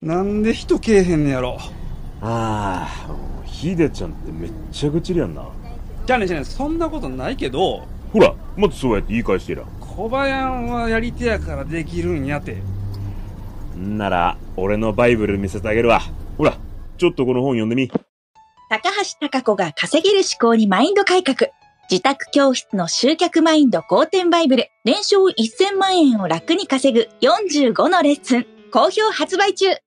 なんで人けえへんねやろ。 ああ、ヒデちゃんってめっちゃ愚痴りやんな。 じゃあね、そんなことないけど、 ほら、またそうやって言い返してら。 小林はやり手やからできるんやて。 んなら、俺のバイブル見せてあげるわ。ほら、ちょっとこの本読んでみ。 高橋貴子が稼げる思考にマインド改革。自宅教室の集客マインド好転バイブル。年商1000万円を楽に稼ぐ45のレッスン。好評発売中。